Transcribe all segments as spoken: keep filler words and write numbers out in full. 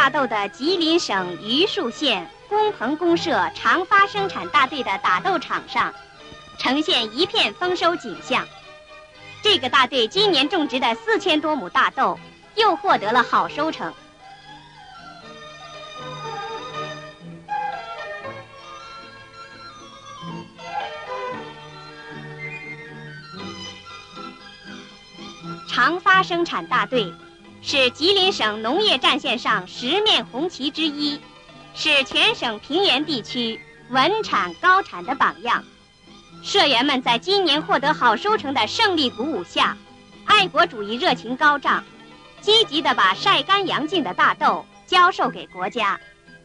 大豆的吉林省榆树县工棚公社长发生产大队的打豆场上，呈现一片丰收景象。这个大队今年种植的四千多亩大豆，又获得了好收成。长发生产大队是吉林省农业战线上十面红旗之一，是全省平原地区稳产高产的榜样。社员们在今年获得好收成的胜利鼓舞下，爱国主义热情高涨，积极地把晒干扬净的大豆交售给国家。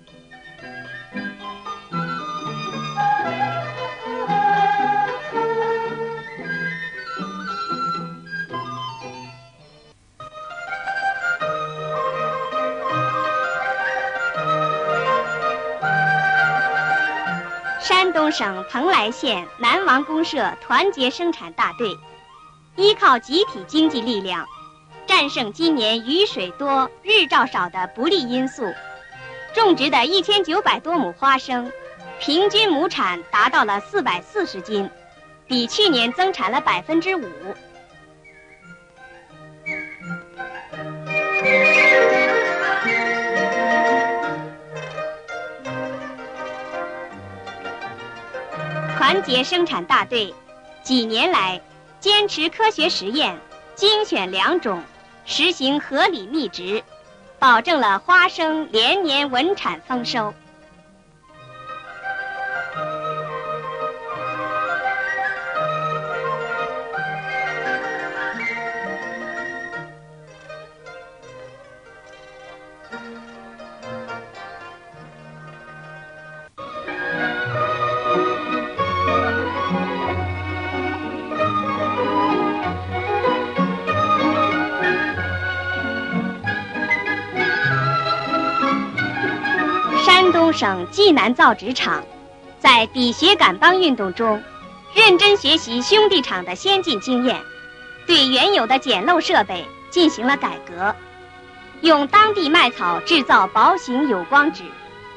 山东省蓬莱县南王公社团结生产大队，依靠集体经济力量，战胜今年雨水多、日照少的不利因素，种植的一千九百多亩花生，平均亩产达到了四百四十斤，比去年增产了百分之五。团结生产大队几年来坚持科学实验，精选良种，实行合理密植，保证了花生连年稳产丰收。山东省济南造纸厂在比学赶帮运动中，认真学习兄弟厂的先进经验，对原有的简陋设备进行了改革，用当地麦草制造薄型有光纸。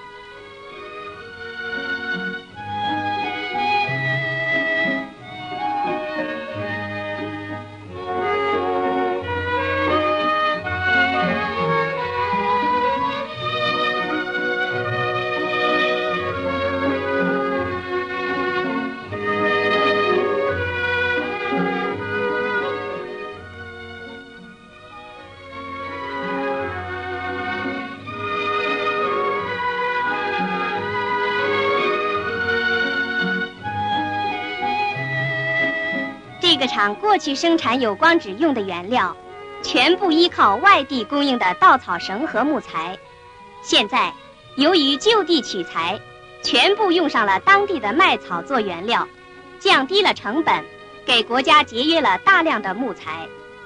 这个厂过去生产有光纸用的原料，全部依靠外地供应的稻草绳和木材。现在，由于就地取材，全部用上了当地的麦草做原料，降低了成本，给国家节约了大量的木材。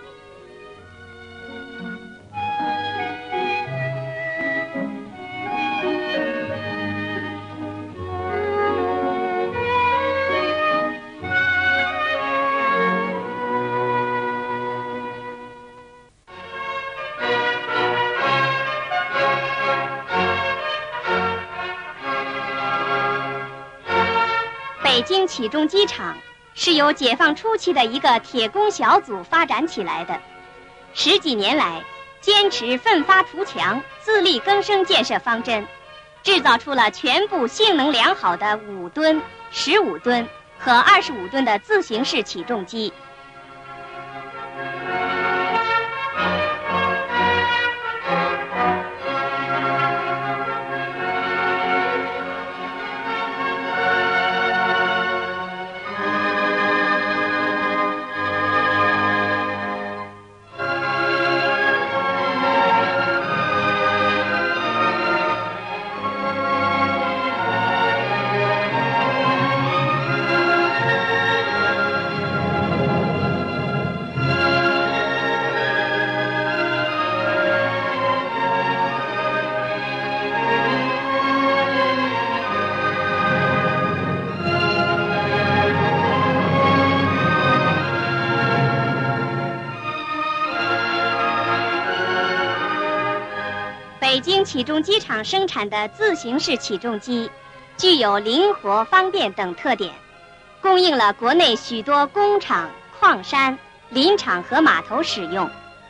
北京起重机厂是由解放初期的一个铁工小组发展起来的，十几年来坚持奋发图强、自力更生建设方针，制造出了全部性能良好的五吨、十五吨和二十五吨的自行式起重机。 北京起重机厂生产的自行式起重机，具有灵活、方便等特点，供应了国内许多工厂、矿山、林场和码头使用。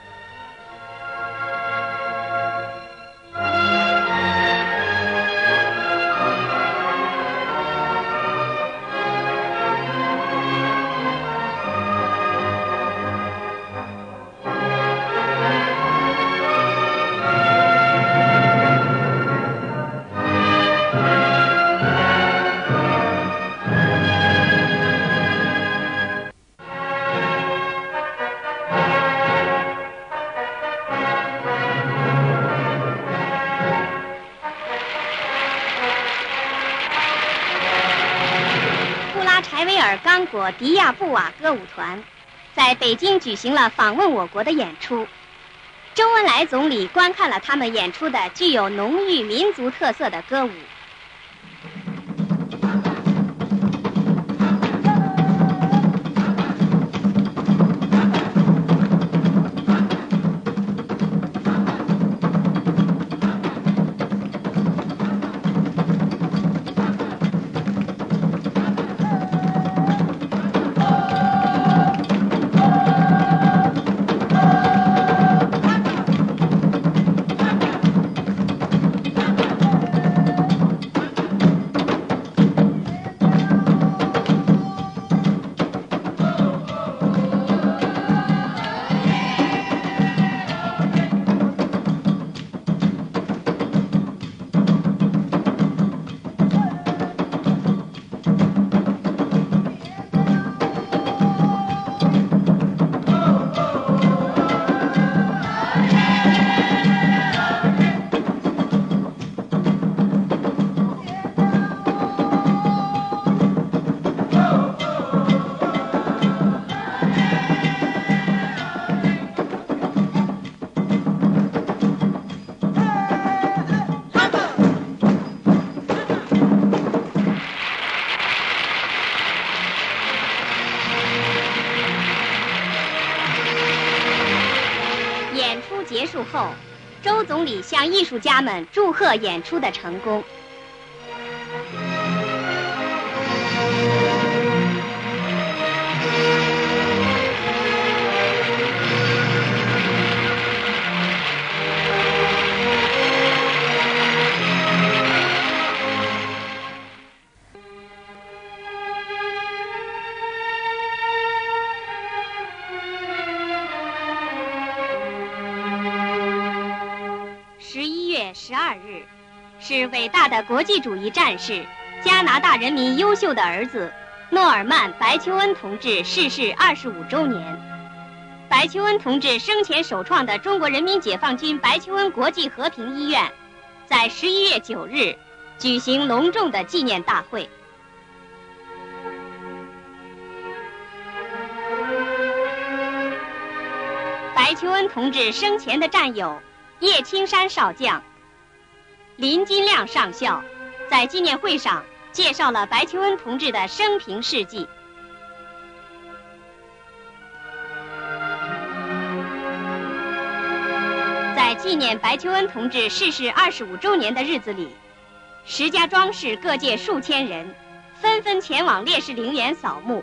刚果迪亚布瓦歌舞团在北京举行了访问我国的演出，周恩来总理观看了他们演出的具有浓郁民族特色的歌舞。结束后，周总理向艺术家们祝贺演出的成功。十二日，是伟大的国际主义战士、加拿大人民优秀的儿子诺尔曼·白求恩同志逝世二十五周年。白求恩同志生前首创的中国人民解放军白求恩国际和平医院，在十一月九日举行隆重的纪念大会。白求恩同志生前的战友叶青山少将、林金亮上校在纪念会上介绍了白求恩同志的生平事迹。在纪念白求恩同志逝世二十五周年的日子里，石家庄市各界数千人纷纷前往烈士陵园扫墓。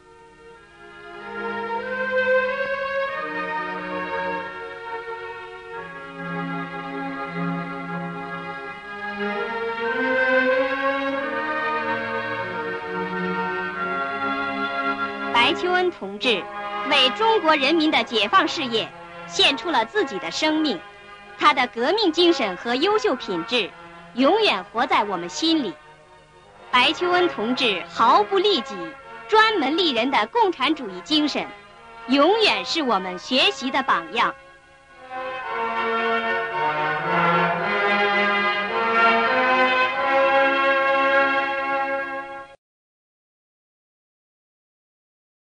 白求恩同志为中国人民的解放事业献出了自己的生命，他的革命精神和优秀品质永远活在我们心里。白求恩同志毫不利己、专门利人的共产主义精神，永远是我们学习的榜样。